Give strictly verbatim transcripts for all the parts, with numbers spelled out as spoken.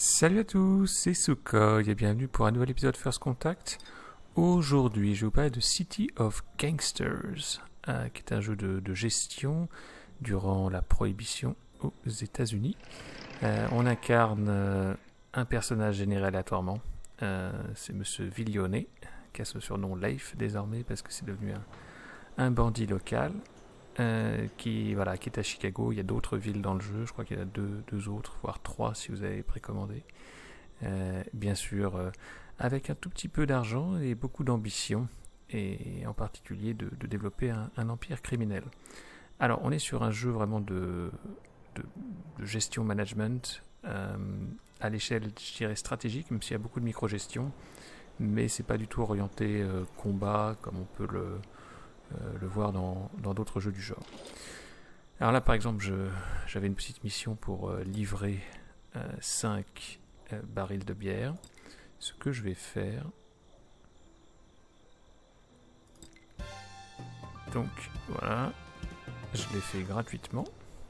Salut à tous, c'est Sukhoi et bienvenue pour un nouvel épisode First Contact. Aujourd'hui, je vais vous parler de City of Gangsters, euh, qui est un jeu de, de gestion durant la prohibition aux États-Unis. Euh, on incarne euh, un personnage généré aléatoirement, euh, c'est Monsieur Viglione, qui a ce surnom Leif désormais parce que c'est devenu un, un bandit local. Euh, qui, voilà, qui est à Chicago. Il y a d'autres villes dans le jeu, je crois qu'il y en a deux, deux autres, voire trois si vous avez précommandé. Euh, bien sûr, euh, avec un tout petit peu d'argent et beaucoup d'ambition, et en particulier de, de développer un, un empire criminel. Alors, on est sur un jeu vraiment de, de, de gestion management, euh, à l'échelle, je dirais, stratégique, même s'il y a beaucoup de micro-gestion, mais c'est pas du tout orienté euh, combat, comme on peut le... Euh, le voir dans d'autres jeux du genre. Alors là, par exemple, j'avais une petite mission pour euh, livrer euh, cinq euh, barils de bière. Ce que je vais faire... Donc, voilà. Je l'ai fait gratuitement.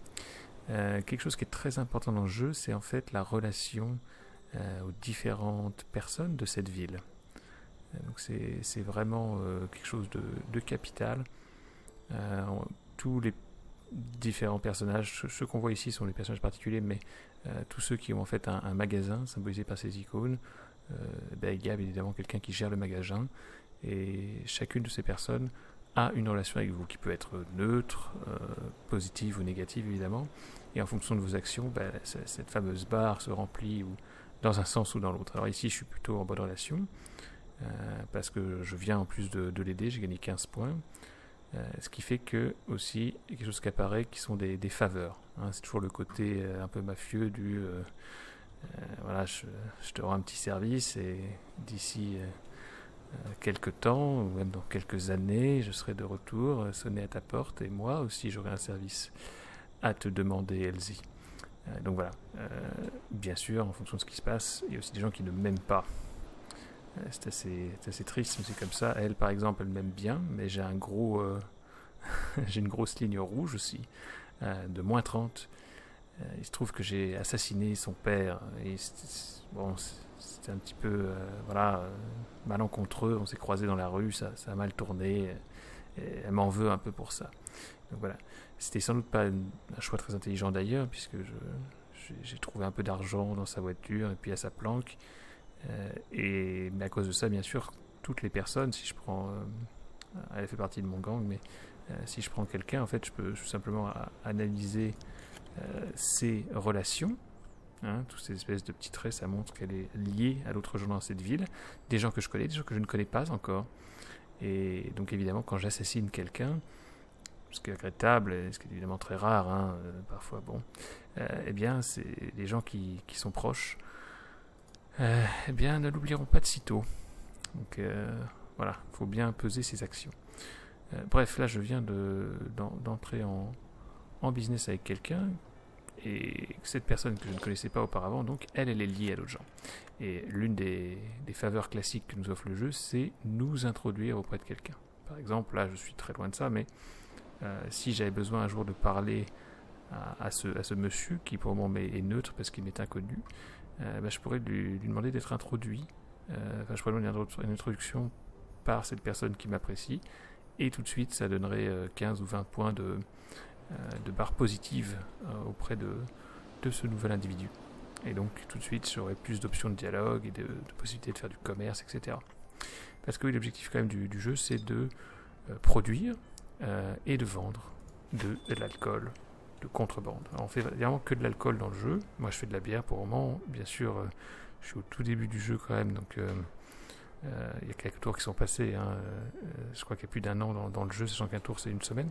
Euh, quelque chose qui est très important dans le jeu, c'est en fait la relation euh, aux différentes personnes de cette ville. Donc c'est vraiment euh, quelque chose de, de capital. Euh, tous les différents personnages, ceux qu'on voit ici sont des personnages particuliers, mais euh, tous ceux qui ont en fait un, un magasin symbolisé par ces icônes, euh, ben, il y a évidemment quelqu'un qui gère le magasin, et chacune de ces personnes a une relation avec vous qui peut être neutre, euh, positive ou négative évidemment, et en fonction de vos actions, ben, cette fameuse barre se remplit ou dans un sens ou dans l'autre. Alors ici je suis plutôt en bonne relation, Euh, parce que je viens en plus de, de l'aider, j'ai gagné quinze points, euh, ce qui fait que aussi il y a quelque chose qui apparaît qui sont des, des faveurs, hein. C'est toujours le côté euh, un peu mafieux du euh, euh, voilà, je, je te rends un petit service et d'ici euh, euh, quelques temps ou même dans quelques années je serai de retour euh, sonner à ta porte et moi aussi j'aurai un service à te demander, Elsie. Euh, donc voilà, euh, bien sûr en fonction de ce qui se passe, il y a aussi des gens qui ne m'aiment pas. C'est assez, assez triste, mais c'est comme ça. Elle, par exemple, elle m'aime bien, mais j'ai un gros, euh, j'ai une grosse ligne rouge aussi, euh, de moins trente. Euh, il se trouve que j'ai assassiné son père. Et c'est, bon, c'était un petit peu, euh, voilà, euh, malencontreux. On s'est croisés dans la rue, ça, ça a mal tourné. Et elle m'en veut un peu pour ça. Donc voilà. C'était sans doute pas un choix très intelligent d'ailleurs, puisque je, j'ai trouvé un peu d'argent dans sa voiture et puis à sa planque. Euh, et mais à cause de ça, bien sûr, toutes les personnes, si je prends, euh, elle fait partie de mon gang, mais euh, si je prends quelqu'un, en fait, je peux tout simplement analyser euh, ses relations, hein, toutes ces espèces de petits traits, ça montre qu'elle est liée à d'autres gens dans cette ville, des gens que je connais, des gens que je ne connais pas encore. Et donc évidemment, quand j'assassine quelqu'un, ce qui est regrettable, et ce qui est évidemment très rare, hein, euh, parfois, bon, euh, eh bien, c'est des gens qui, qui sont proches. Euh, eh bien, ne l'oublieront pas de sitôt. Donc euh, voilà, il faut bien peser ses actions. Euh, bref, là, je viens de, d'entrer en, en business avec quelqu'un, et cette personne que je ne connaissais pas auparavant, donc elle, elle est liée à d'autres gens. Et l'une des, des faveurs classiques que nous offre le jeu, c'est nous introduire auprès de quelqu'un. Par exemple, là, je suis très loin de ça, mais euh, si j'avais besoin un jour de parler à, à, ce, à ce monsieur, qui pour le moment est neutre parce qu'il m'est inconnu, Euh, bah, je pourrais lui, lui demander d'être introduit. Euh, enfin, je pourrais lui demander une introduction par cette personne qui m'apprécie, et tout de suite, ça donnerait euh, quinze ou vingt points de, euh, de barre positive euh, auprès de, de ce nouvel individu. Et donc, tout de suite, j'aurais plus d'options de dialogue et de, de possibilités de faire du commerce, et cetera. Parce que oui, l'objectif quand même du, du jeu, c'est de euh, produire euh, et de vendre de, de l'alcool de contrebande. Alors on fait vraiment que de l'alcool dans le jeu. Moi je fais de la bière pour le moment. Bien sûr, euh, je suis au tout début du jeu quand même, donc euh, euh, il y a quelques tours qui sont passés. Hein. Euh, je crois qu'il y a plus d'un an dans, dans le jeu, sachant qu'un tour c'est une semaine.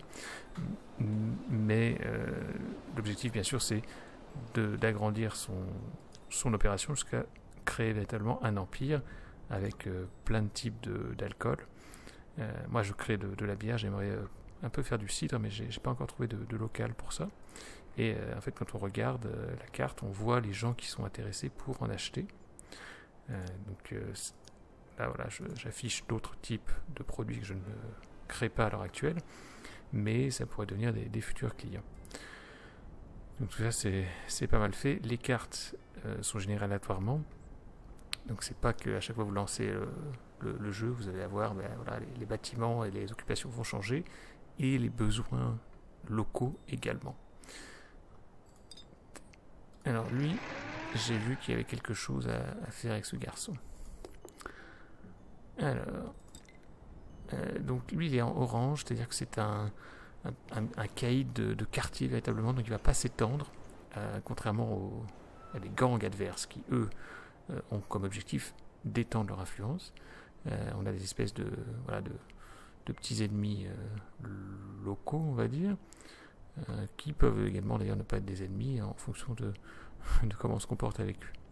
Mais euh, l'objectif bien sûr c'est d'agrandir son, son opération jusqu'à créer véritablement un empire avec euh, plein de types d'alcool. Euh, moi je crée de, de la bière, j'aimerais euh, un peu faire du cidre, mais j'ai pas encore trouvé de, de local pour ça. Et euh, en fait, quand on regarde euh, la carte, on voit les gens qui sont intéressés pour en acheter. Euh, donc euh, là, voilà, j'affiche d'autres types de produits que je ne crée pas à l'heure actuelle, mais ça pourrait devenir des, des futurs clients. Donc tout ça, c'est pas mal fait. Les cartes euh, sont générés aléatoirement. Donc c'est pas qu'à chaque fois que vous lancez euh, le, le jeu, vous allez avoir ben, voilà, les, les bâtiments et les occupations vont changer, et les besoins locaux également. Alors lui, j'ai vu qu'il y avait quelque chose à, à faire avec ce garçon. Alors, euh, donc lui il est en orange, c'est-à-dire que c'est un, un, un, un caïd de, de quartier véritablement, donc il ne va pas s'étendre, euh, contrairement aux, à des gangs adverses qui, eux, euh, ont comme objectif d'étendre leur influence. Euh, on a des espèces de, voilà, de, de petits ennemis euh, locaux, on va dire, euh, qui peuvent également d'ailleurs ne pas être des ennemis en fonction de, de comment on se comporte avec eux.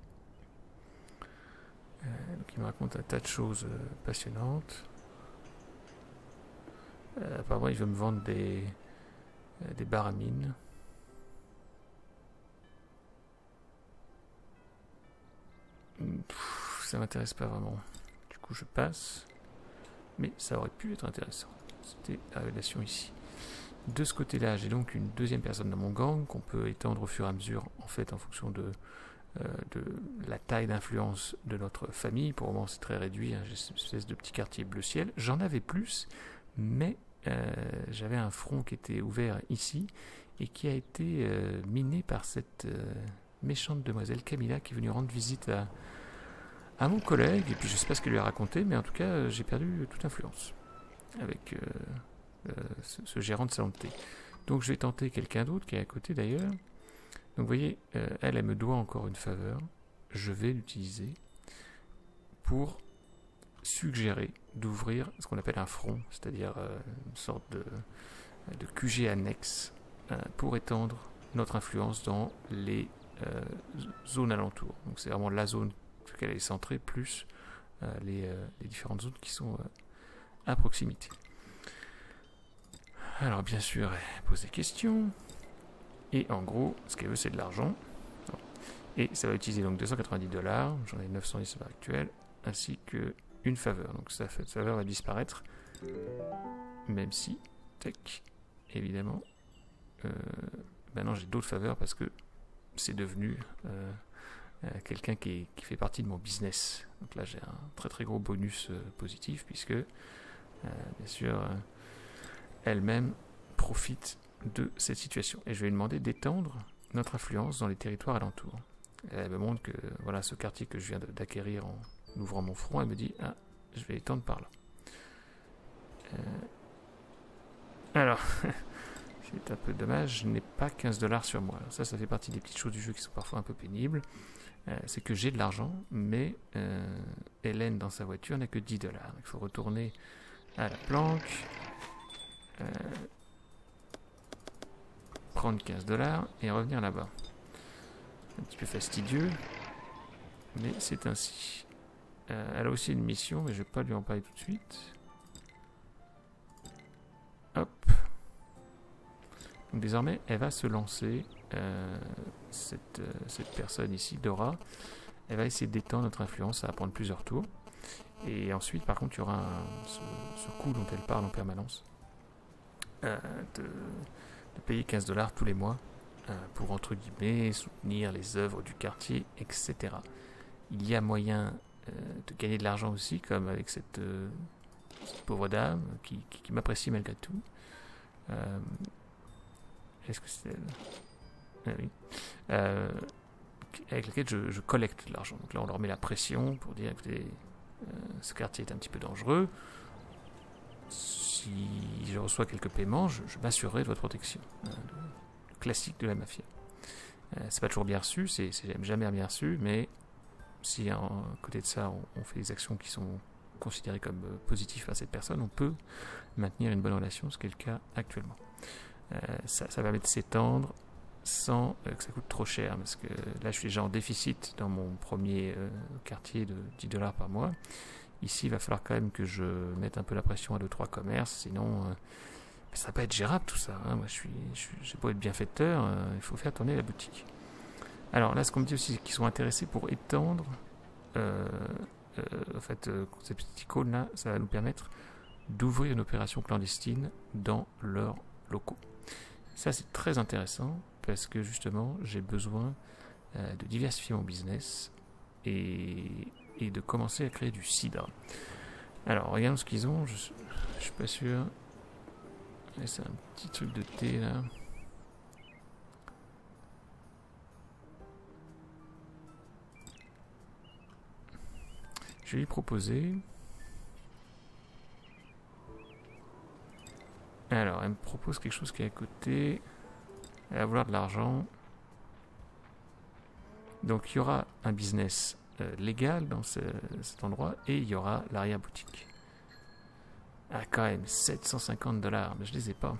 Euh, donc il me raconte un tas de choses euh, passionnantes. Euh, apparemment il veut me vendre des, euh, des barres à mine. Pff, ça m'intéresse pas vraiment. Du coup je passe. Mais ça aurait pu être intéressant. C'était la révélation ici. De ce côté-là, j'ai donc une deuxième personne dans mon gang qu'on peut étendre au fur et à mesure, en fait, en fonction de, euh, de la taille d'influence de notre famille. Pour le moment, c'est très réduit. Hein. J'ai cette espèce de petit quartier bleu ciel. J'en avais plus, mais euh, j'avais un front qui était ouvert ici et qui a été euh, miné par cette euh, méchante demoiselle Camilla qui est venue rendre visite à, à mon collègue. Et puis, je ne sais pas ce qu'elle lui a raconté, mais en tout cas, j'ai perdu toute influence avec... Euh, Euh, ce, ce gérant de salon de thé. Donc je vais tenter quelqu'un d'autre qui est à côté d'ailleurs. Donc vous voyez, euh, elle, elle me doit encore une faveur. Je vais l'utiliser pour suggérer d'ouvrir ce qu'on appelle un front, c'est-à-dire euh, une sorte de, de Q G annexe euh, pour étendre notre influence dans les euh, zones alentours. Donc c'est vraiment la zone sur laquelle elle est centrée, plus euh, les, euh, les différentes zones qui sont euh, à proximité. Alors bien sûr, elle pose des questions. Et en gros, ce qu'elle veut, c'est de l'argent. Et ça va utiliser donc deux cent quatre-vingt-dix dollars. J'en ai neuf cent dix à l'heure actuelle. Ainsi qu'une faveur. Donc ça fait, cette faveur va disparaître. Même si, tac, évidemment. Euh, maintenant j'ai d'autres faveurs parce que c'est devenu euh, euh, quelqu'un qui, qui fait partie de mon business. Donc là j'ai un très très gros bonus euh, positif puisque, euh, bien sûr... Euh, elle-même profite de cette situation. Et je vais lui demander d'étendre notre influence dans les territoires alentours. Elle me montre que voilà ce quartier que je viens d'acquérir en ouvrant mon front, elle me dit ah, je vais étendre par là. Euh... Alors, c'est un peu dommage, je n'ai pas quinze dollars sur moi. Alors ça, ça fait partie des petites choses du jeu qui sont parfois un peu pénibles. Euh, c'est que j'ai de l'argent, mais euh, Hélène dans sa voiture n'a que dix dollars. Il faut retourner à la planque. Euh, prendre quinze dollars et revenir là-bas. Un petit peu fastidieux, mais c'est ainsi. Euh, elle a aussi une mission, mais je ne vais pas lui en parler tout de suite. Hop. Donc désormais, elle va se lancer. Euh, cette, euh, cette personne ici, Dora, elle va essayer d'étendre notre influence. Ça va prendre plusieurs tours. Et ensuite, par contre, il y aura un, ce, ce coup dont elle parle en permanence. Euh, de, de payer quinze dollars tous les mois euh, pour, entre guillemets, soutenir les œuvres du quartier, et cetera. Il y a moyen euh, de gagner de l'argent aussi, comme avec cette, euh, cette pauvre dame qui, qui, qui m'apprécie malgré tout. Euh, Est-ce que c'est elle? Ah oui. Euh, avec laquelle je, je collecte de l'argent. Donc là, on leur met la pression pour dire, écoutez, euh, ce quartier est un petit peu dangereux. Si je reçois quelques paiements, je, je m'assurerai de votre protection. Hein, le classique de la mafia. Euh, c'est pas toujours bien reçu, c'est jamais bien reçu, mais si à côté de ça, on, on fait des actions qui sont considérées comme euh, positives par cette personne, on peut maintenir une bonne relation, ce qui est le cas actuellement. Euh, ça, ça va permettre de s'étendre sans euh, que ça coûte trop cher, parce que là, je suis déjà en déficit dans mon premier euh, quartier de dix dollars par mois. Ici, il va falloir quand même que je mette un peu la pression à deux trois commerces, sinon euh, ça va pas être gérable tout ça. Hein. Moi, je suis, je j'ai beau être bienfaiteur, euh, il faut faire tourner la boutique. Alors là, ce qu'on me dit aussi, c'est qu'ils sont intéressés pour étendre. Euh, euh, en fait, euh, ces petits icônes là, ça va nous permettre d'ouvrir une opération clandestine dans leurs locaux. Ça, c'est très intéressant parce que justement, j'ai besoin euh, de diversifier mon business et, et de commencer à créer du cidre. Alors, regarde ce qu'ils ont, je, je suis pas sûr. C'est un petit truc de thé là. Je vais lui proposer. Alors, elle me propose quelque chose qui est à côté. Elle va vouloir de l'argent. Donc, il y aura un business euh, légal dans ce, cet endroit et il y aura l'arrière-boutique. Ah, quand même, sept cent cinquante dollars. Mais je les ai pas.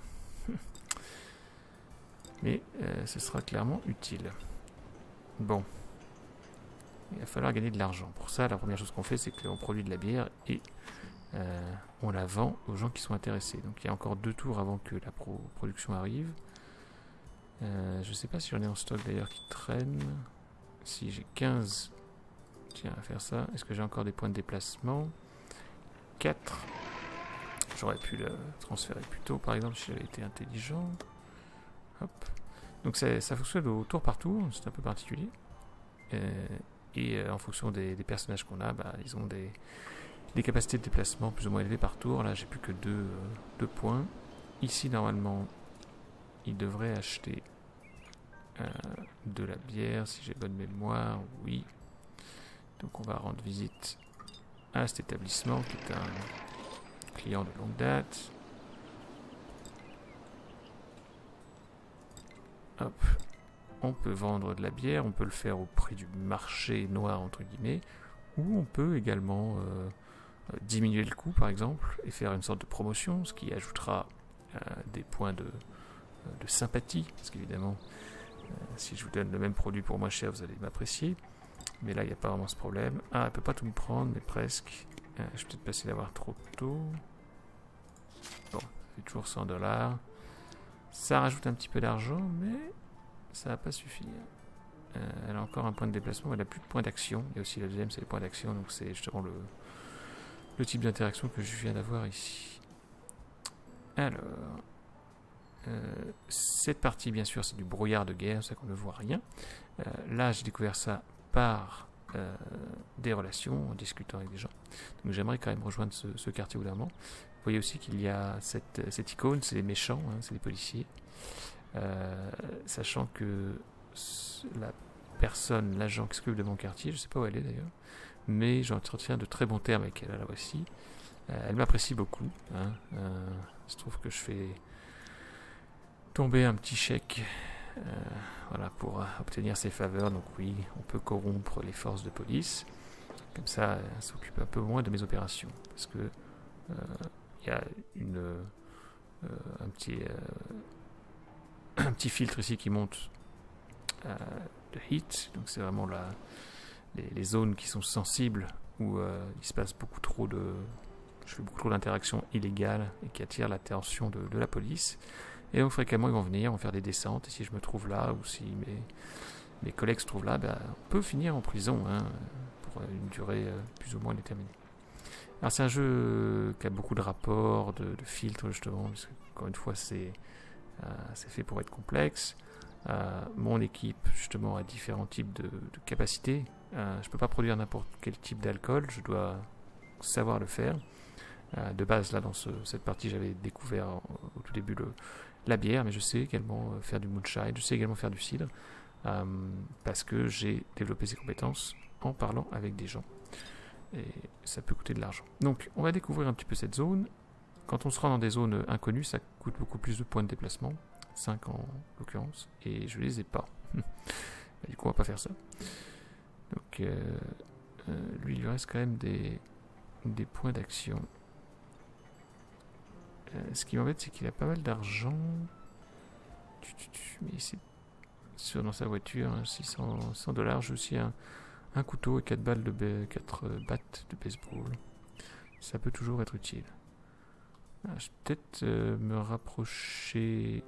Mais euh, ce sera clairement utile. Bon. Il va falloir gagner de l'argent. Pour ça, la première chose qu'on fait, c'est qu'on produit de la bière et euh, on la vend aux gens qui sont intéressés. Donc il y a encore deux tours avant que la pro production arrive. Euh, je ne sais pas si j'en ai en stock d'ailleurs qui traînent. Si j'ai quinze, tiens, à faire ça. Est-ce que j'ai encore des points de déplacement? quatre. J'aurais pu le transférer plus tôt, par exemple, si j'avais été intelligent. Hop. Donc ça, ça fonctionne au tour par tour, c'est un peu particulier. Euh, et euh, en fonction des, des personnages qu'on a, bah, ils ont des, des capacités de déplacement plus ou moins élevées par tour. Là, j'ai plus que deux, euh, deux points. Ici, normalement, ils devraient acheter euh, de la bière, si j'ai bonne mémoire, oui. Donc on va rendre visite à cet établissement qui est un client de longue date. Hop. On peut vendre de la bière, on peut le faire au prix du marché noir entre guillemets, ou on peut également euh, diminuer le coût par exemple et faire une sorte de promotion, ce qui ajoutera euh, des points de, de sympathie, parce qu'évidemment euh, si je vous donne le même produit pour moins cher, vous allez m'apprécier, mais là il n'y a pas vraiment ce problème. Ah, elle peut pas tout me prendre, mais presque. Euh, je vais peut-être passer d'avoir trop tôt. Bon, c'est toujours cent dollars. Ça rajoute un petit peu d'argent, mais ça va pas suffire. Euh, elle a encore un point de déplacement, elle a plus de points d'action. Il y a aussi la deuxième, c'est les points d'action, donc c'est justement le, le type d'interaction que je viens d'avoir ici. Alors, euh, cette partie, bien sûr, c'est du brouillard de guerre, c'est ça qu'on ne voit rien. Euh, là, j'ai découvert ça par euh, des relations, en discutant avec des gens. Donc j'aimerais quand même rejoindre ce, ce quartier au moment. Vous voyez aussi qu'il y a cette, cette icône, c'est les méchants, hein, c'est les policiers. Euh, sachant que la personne, l'agent qui s'occupe de mon quartier, je ne sais pas où elle est d'ailleurs, mais j'entretiens de très bons termes avec elle, la voici. Euh, elle m'apprécie beaucoup. Hein, euh, il se trouve que je fais tomber un petit chèque euh, voilà, pour euh, obtenir ses faveurs. Donc oui, on peut corrompre les forces de police. Comme ça, elle s'occupe un peu moins de mes opérations. Parce que il euh, y a une, euh, un petit... Euh, un petit filtre ici qui monte euh, de heat, donc c'est vraiment la, les, les zones qui sont sensibles où euh, il se passe beaucoup trop de je fais beaucoup trop d'interactions illégales et qui attirent l'attention de, de la police, et donc fréquemment ils vont venir, vont faire des descentes, et si je me trouve là ou si mes, mes collègues se trouvent là, ben, on peut finir en prison hein, pour une durée euh, plus ou moins déterminée. Alors c'est un jeu qui a beaucoup de rapports, de, de filtres justement, parce que encore une fois c'est Euh, c'est fait pour être complexe. Euh, mon équipe, justement, a différents types de, de capacités. Euh, je ne peux pas produire n'importe quel type d'alcool, je dois savoir le faire. Euh, de base, là, dans ce, cette partie, j'avais découvert au, au tout début le, la bière, mais je sais également faire du moonshine, je sais également faire du cidre, euh, parce que j'ai développé ces compétences en parlant avec des gens. Et ça peut coûter de l'argent. Donc, on va découvrir un petit peu cette zone. Quand on se rend dans des zones inconnues, ça coûte beaucoup plus de points de déplacement, cinq en l'occurrence, et je les ai pas. Du coup, on va pas faire ça. Donc, euh, euh, lui, il lui reste quand même des, des points d'action. Euh, ce qui m'embête, c'est qu'il a pas mal d'argent. Mais c'est sûr dans sa voiture, hein, six cents dollars. J'ai aussi un, un couteau et quatre balles de quatre battes de baseball. Ça peut toujours être utile. Ah, je vais peut-être euh, me rapprocher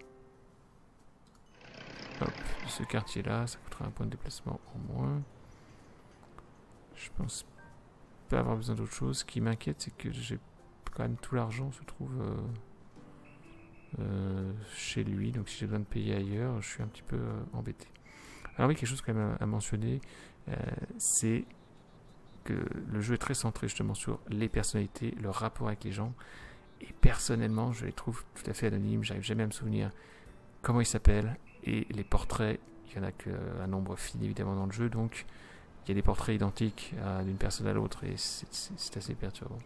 hop, de ce quartier-là. Ça coûtera un point de déplacement en moins. Je pense pas avoir besoin d'autre chose. Ce qui m'inquiète, c'est que j'ai quand même tout l'argent se trouve euh, euh, chez lui. Donc si j'ai besoin de payer ailleurs, je suis un petit peu euh, embêté. Alors oui, quelque chose quand même à, à mentionner, euh, c'est que le jeu est très centré justement sur les personnalités, le rapport avec les gens. Et personnellement, je les trouve tout à fait anonymes. J'arrive jamais à me souvenir comment ils s'appellent. Et les portraits, il y en a qu'un nombre fini évidemment dans le jeu. Donc il y a des portraits identiques d'une personne à l'autre. Et c'est assez perturbant.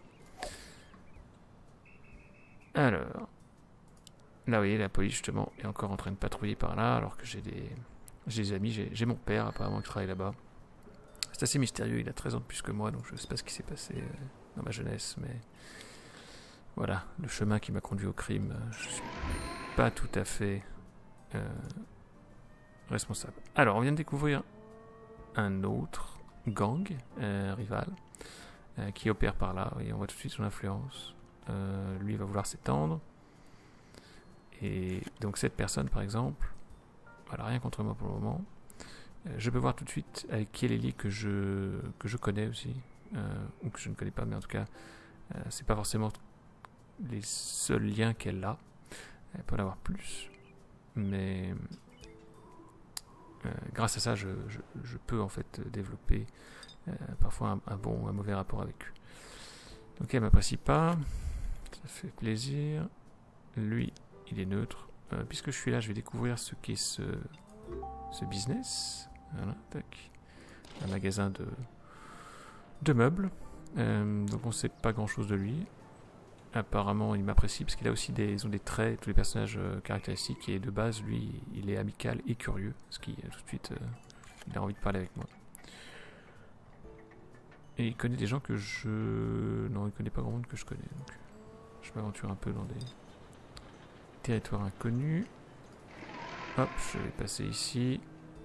Alors, là vous voyez, la police justement est encore en train de patrouiller par là. Alors que j'ai des, des amis, j'ai mon père apparemment qui travaille là-bas. C'est assez mystérieux, il a treize ans de plus que moi, donc je ne sais pas ce qui s'est passé euh, dans ma jeunesse, mais voilà, le chemin qui m'a conduit au crime, euh, je ne suis pas tout à fait euh, responsable. Alors, on vient de découvrir un autre gang euh, rival euh, qui opère par là, et on voit tout de suite son influence. Euh, lui, il va vouloir s'étendre, et donc cette personne, par exemple, voilà, rien contre moi pour le moment. Je peux voir tout de suite avec qui elle est liée que je, que je connais aussi, euh, ou que je ne connais pas, mais en tout cas, euh, c'est pas forcément les seuls liens qu'elle a. Elle peut en avoir plus, mais euh, grâce à ça, je, je, je peux en fait développer euh, parfois un, un bon ou un mauvais rapport avec eux. Donc elle m'apprécie pas, ça fait plaisir. Lui, il est neutre. Euh, puisque je suis là, je vais découvrir ce qu'est ce, ce business. Voilà, tac. Un magasin de, de meubles. Euh, donc on ne sait pas grand chose de lui. Apparemment, il m'apprécie parce qu'il a aussi des, ils ont des traits, tous les personnages euh, caractéristiques. Et de base, lui, il est amical et curieux. Ce qui, euh, tout de suite, euh, il a envie de parler avec moi. Et il connaît des gens que je... Non, il connaît pas grand monde que je connais. Donc, je m'aventure un peu dans des territoires inconnus. Hop, je vais passer ici.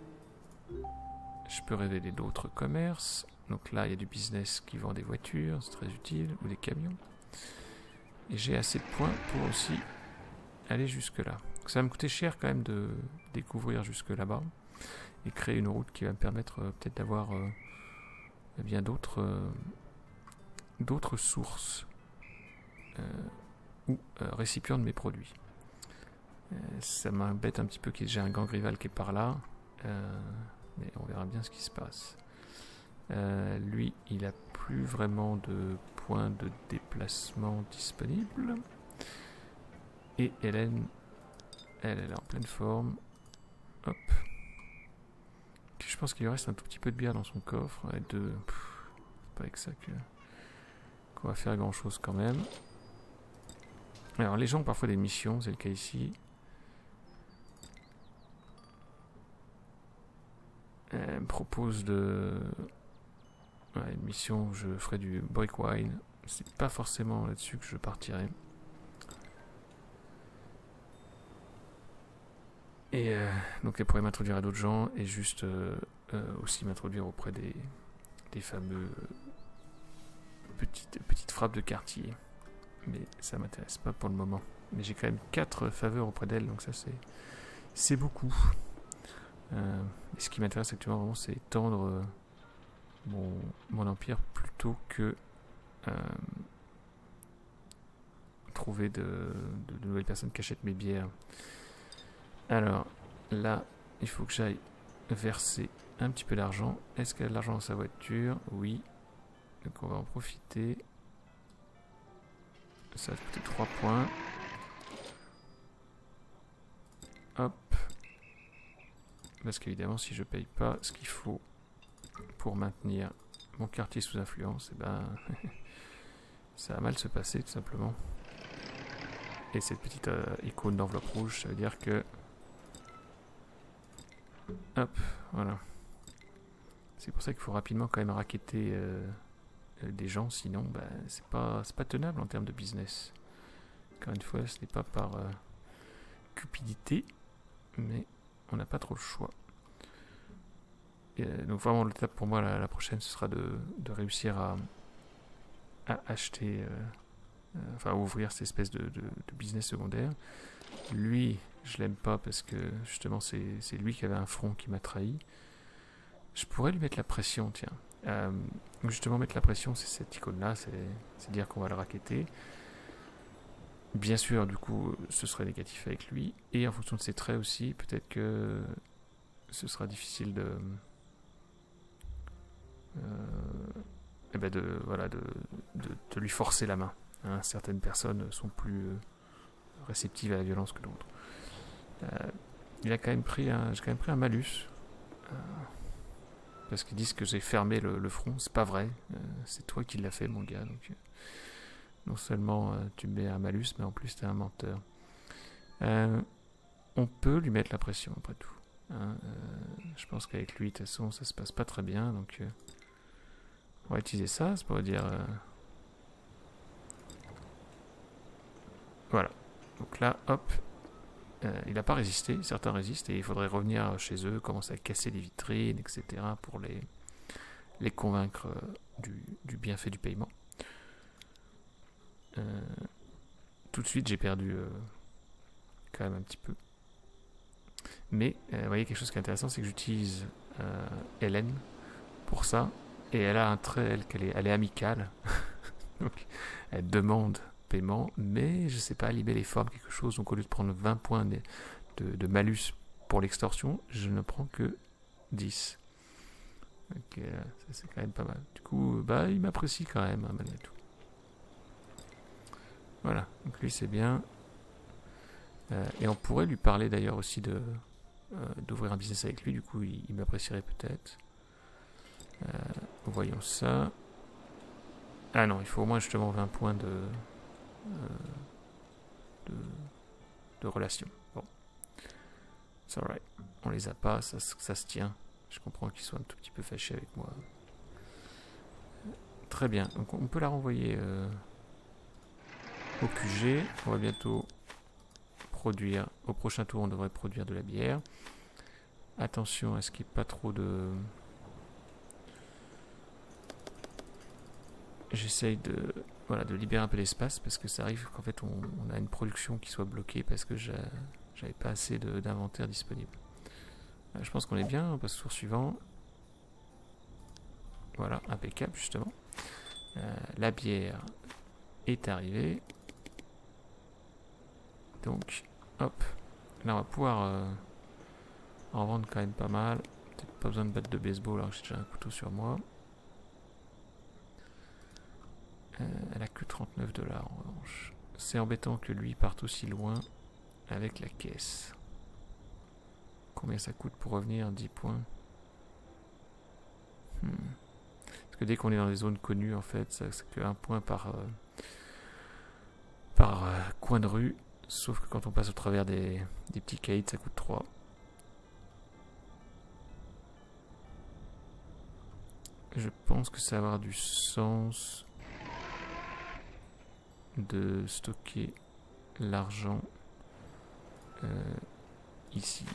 Je peux révéler d'autres commerces. Donc là, il y a du business qui vend des voitures, c'est très utile, ou des camions. Et j'ai assez de points pour aussi aller jusque là. Donc ça va me coûter cher quand même de découvrir jusque là-bas et créer une route qui va me permettre euh, peut-être d'avoir euh, eh bien d'autres euh, d'autres sources euh, ou euh, récipients de mes produits. Euh, ça m'embête un petit peu que j'ai un gang rival qui est par là. Euh, mais on verra bien ce qui se passe. Euh, lui, il a plus vraiment de points de déplacement disponibles. Et Hélène, elle, elle est en pleine forme. Hop. Je pense qu'il lui reste un tout petit peu de bière dans son coffre. Et de... C'est pas avec ça que qu'on va faire grand chose quand même. Alors les gens ont parfois des missions, c'est le cas ici. Elle me propose de... Ouais, une mission où je ferai du brick wine. C'est pas forcément là-dessus que je partirai. Et euh, donc elle pourrait m'introduire à d'autres gens et juste euh, euh, aussi m'introduire auprès des, des fameux euh, petites, petites frappes de quartier. Mais ça m'intéresse pas pour le moment. Mais j'ai quand même quatre faveurs auprès d'elle, donc ça c'est c'est beaucoup. Euh, et ce qui m'intéresse actuellement vraiment, c'est étendre euh, mon, mon empire plutôt que euh, trouver de, de, de nouvelles personnes qui achètent mes bières. Alors là, il faut que j'aille verser un petit peu d'argent. Est-ce qu'elle a de l'argent dans sa voiture? Oui. Donc on va en profiter. Ça va coûter trois points. Hop. Parce qu'évidemment, si je paye pas ce qu'il faut pour maintenir mon quartier sous influence, et ben ça va mal se passer tout simplement. Et cette petite euh, icône d'enveloppe rouge, ça veut dire que hop, voilà. C'est pour ça qu'il faut rapidement quand même racketter euh, des gens, sinon bah, c'est pas, c'est pas tenable en termes de business. Encore une fois, ce n'est pas par euh, cupidité, mais on n'a pas trop le choix. Et, euh, donc vraiment l'étape pour moi la, la prochaine, ce sera de, de réussir à, à acheter, euh, euh, enfin à ouvrir cette espèce de, de, de business secondaire. Lui, je l'aime pas parce que justement c'est, c'est lui qui avait un front qui m'a trahi. Je pourrais lui mettre la pression, tiens. Euh, justement mettre la pression, c'est cette icône-là, c'est, c'est dire qu'on va le racketter. Bien sûr, du coup, ce serait négatif avec lui. Et en fonction de ses traits aussi, peut-être que ce sera difficile de... Euh, eh ben de, voilà, de, de, de lui forcer la main. Hein. Certaines personnes sont plus euh, réceptives à la violence que d'autres. Euh, il a quand même pris un, j'ai quand même pris un malus. Euh, parce qu'ils disent que j'ai fermé le, le front. C'est pas vrai. Euh, c'est toi qui l'as fait, mon gars. Donc, euh, non seulement euh, tu me mets un malus, mais en plus t'es un menteur. Euh, on peut lui mettre la pression, après tout. Hein. Euh, je pense qu'avec lui, de toute façon, ça se passe pas très bien. Donc, euh, on va utiliser ça. C'est pour dire... Euh, voilà. Donc là, hop. Euh, il n'a pas résisté, certains résistent, et il faudrait revenir chez eux, commencer à casser les vitrines, et cetera, pour les, les convaincre euh, du, du bienfait du paiement. Euh, tout de suite, j'ai perdu euh, quand même un petit peu. Mais, euh, vous voyez, quelque chose qui est intéressant, c'est que j'utilise euh, Hélène pour ça, et elle a un trait, elle, qu'elle est, elle est amicale. Donc, elle demande paiement, mais je sais pas, elle y met les formes, quelque chose. Donc au lieu de prendre vingt points de, de, de malus pour l'extorsion, je ne prends que dix. Donc euh, ça c'est quand même pas mal. Du coup, bah il m'apprécie quand même, hein, malgré tout. Voilà, donc lui c'est bien. Euh, et on pourrait lui parler d'ailleurs aussi de euh, d'ouvrir un business avec lui, du coup il, il m'apprécierait peut-être. Euh, voyons ça. Ah non, il faut au moins justement vingt points de... De, de relation. Bon. C'est alright. On les a pas, ça, ça se tient. Je comprends qu'ils soient un tout petit peu fâchés avec moi. Très bien. Donc on peut la renvoyer euh, au Q G. On va bientôt produire. Au prochain tour, on devrait produire de la bière. Attention à ce qu'il n'y ait pas trop de... J'essaye de... Voilà, de libérer un peu l'espace parce que ça arrive qu'en fait on, on a une production qui soit bloquée parce que j'avais pas assez d'inventaire disponible. Euh, je pense qu'on est bien, on passe au tour suivant. Voilà, impeccable justement. Euh, la bière est arrivée. Donc, hop, là on va pouvoir euh, en vendre quand même pas mal. Peut-être pas besoin de batte de baseball alors que j'ai déjà un couteau sur moi. Euh, elle a que trente-neuf dollars en revanche. C'est embêtant que lui parte aussi loin avec la caisse. Combien ça coûte pour revenir? dix points. Hmm. Parce que dès qu'on est dans les zones connues, en fait, c'est que un point par, euh, par euh, coin de rue. Sauf que quand on passe au travers des, des petits caïds, ça coûte trois. Je pense que ça va avoir du sens de stocker l'argent euh, ici.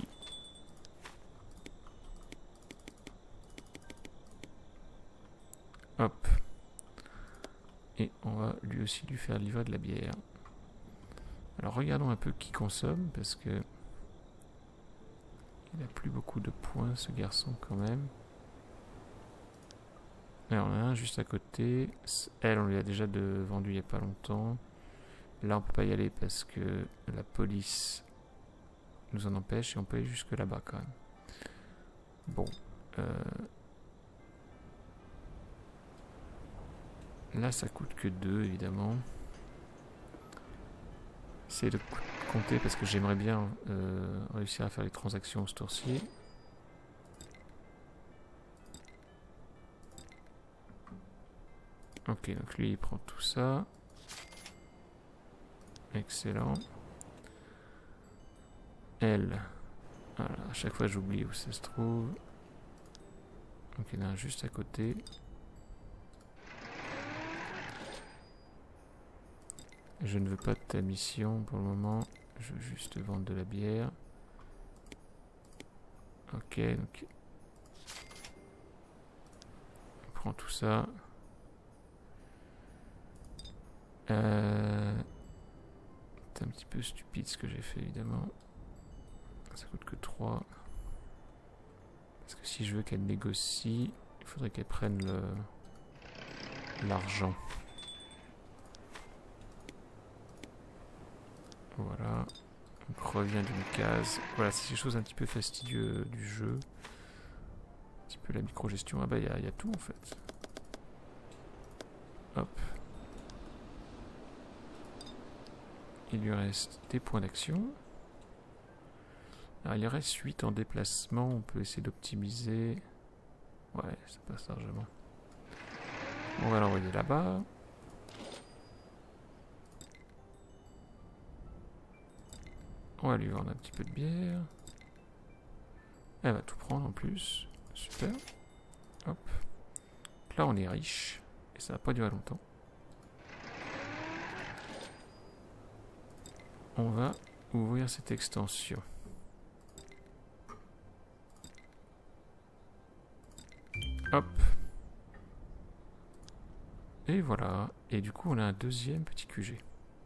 Hop. Et on va lui aussi lui faire livrer de la bière. Alors regardons un peu qui consomme, parce que il n'a plus beaucoup de points ce garçon quand même. Alors on a un juste à côté. Elle, on lui a déjà de, vendu il n'y a pas longtemps. Là on peut pas y aller parce que la police nous en empêche et on peut aller jusque là-bas quand même. Bon. Euh, là ça coûte que deux évidemment. Essayez de compter parce que j'aimerais bien euh, réussir à faire les transactions ce tour-ci. Ok, donc lui il prend tout ça. Excellent. Elle. Voilà, à chaque fois j'oublie où ça se trouve. Donc il y en a un juste à côté. Je ne veux pas de ta mission pour le moment. Je veux juste vendre de la bière. Ok, donc... On prend tout ça. Euh... C'est un petit peu stupide ce que j'ai fait évidemment. Ça coûte que trois. Parce que si je veux qu'elle négocie, il faudrait qu'elle prenne le l'argent. Voilà. Donc revient d'une case. Voilà, c'est des choses un petit peu fastidieuses du jeu. Un petit peu la micro-gestion. Ah bah il y, y a tout en fait. Hop. Il lui reste des points d'action. Alors il reste huit en déplacement. On peut essayer d'optimiser. Ouais, ça passe largement. On va l'envoyer là-bas. On va lui vendre un petit peu de bière. Elle va tout prendre en plus. Super. Hop. Donc là on est riche. Et ça va pas durer longtemps. On va ouvrir cette extension. Hop. Et voilà. Et du coup on a un deuxième petit Q G.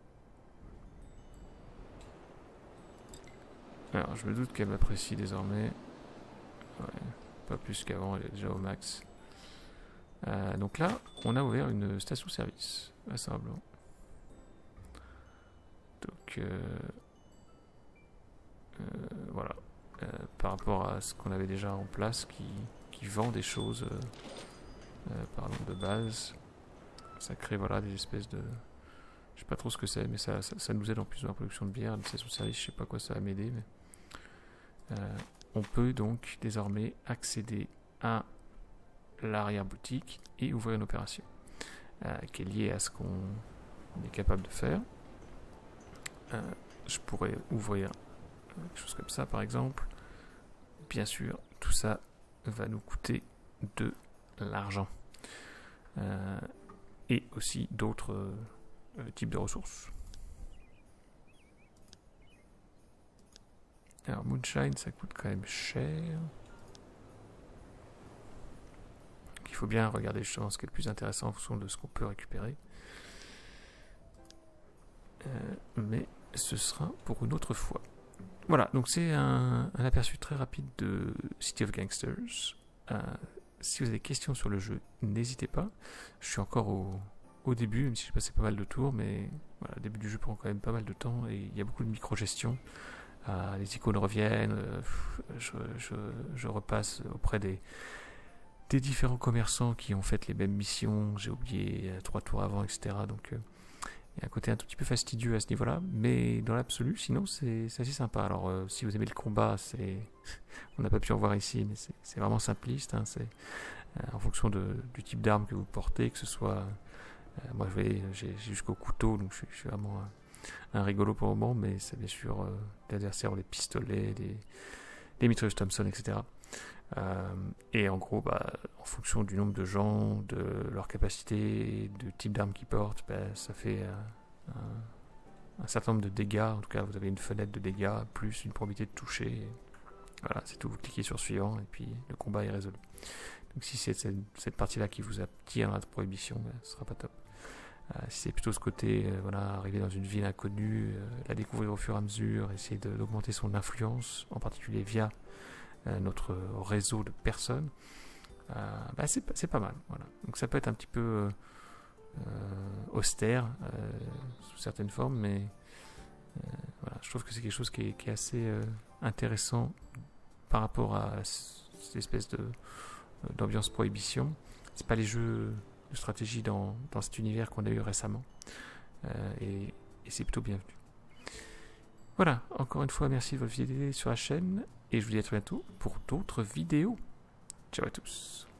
Alors, je me doute qu'elle m'apprécie désormais. Ouais, pas plus qu'avant, elle est déjà au max. Euh, donc là, on a ouvert une station-service, vraisemblablement. Donc, euh, euh, voilà. Euh, par rapport à ce qu'on avait déjà en place, qui, qui vend des choses, euh, euh, pardon, de base, ça crée voilà, des espèces de... Je sais pas trop ce que c'est, mais ça, ça, ça nous aide en plus dans la production de bière. Une station-service, je sais pas quoi ça va m'aider, mais... Euh, on peut donc désormais accéder à l'arrière-boutique et ouvrir une opération euh, qui est liée à ce qu'on est capable de faire. Euh, je pourrais ouvrir quelque chose comme ça par exemple. Bien sûr, tout ça va nous coûter de l'argent euh, et aussi d'autres euh, types de ressources. Alors, Moonshine, ça coûte quand même cher. Donc, il faut bien regarder justement ce qui est le plus intéressant en fonction de ce qu'on peut récupérer. Euh, mais ce sera pour une autre fois. Voilà, donc c'est un, un aperçu très rapide de City of Gangsters. Euh, si vous avez des questions sur le jeu, n'hésitez pas. Je suis encore au, au début, même si j'ai passé pas mal de tours, mais voilà, le début du jeu prend quand même pas mal de temps et il y a beaucoup de micro-gestion. Euh, les icônes reviennent, euh, je, je, je repasse auprès des, des différents commerçants qui ont fait les mêmes missions, j'ai oublié euh, trois tours avant, et cetera. Donc euh, il y a un côté un tout petit peu fastidieux à ce niveau-là, mais dans l'absolu, sinon c'est assez sympa. Alors euh, si vous aimez le combat, c'est on n'a pas pu en voir ici, mais c'est vraiment simpliste. Hein, c'est euh, en fonction de, du type d'arme que vous portez, que ce soit... Euh, moi j'ai jusqu'au couteau, donc je, je suis vraiment... Euh, un rigolo pour le moment, mais c'est bien sûr euh, des adversaires ont des pistolets, des, des mitrailleuses Thompson, et cetera. Euh, et en gros, bah, en fonction du nombre de gens, de leur capacité, du type d'arme qu'ils portent, bah, ça fait euh, un, un certain nombre de dégâts. En tout cas, vous avez une fenêtre de dégâts, plus une probabilité de toucher. Et voilà, c'est tout. Vous cliquez sur suivant, et puis le combat est résolu. Donc si c'est cette, cette partie-là qui vous attire dans la prohibition, bah, ce sera pas top. Euh, si c'est plutôt ce côté, euh, voilà, arriver dans une ville inconnue, euh, la découvrir au fur et à mesure, essayer d'augmenter son influence, en particulier via euh, notre réseau de personnes, euh, bah c'est, c'est pas mal. Voilà. Donc ça peut être un petit peu euh, austère euh, sous certaines formes, mais euh, voilà, je trouve que c'est quelque chose qui est, qui est assez euh, intéressant par rapport à cette espèce de, d'ambiance prohibition. C'est pas les jeux de stratégie dans, dans cet univers qu'on a eu récemment. Euh, et, et c'est plutôt bienvenu. Voilà, encore une fois, merci de votre fidélité sur la chaîne. Et je vous dis à très bientôt pour d'autres vidéos. Ciao à tous.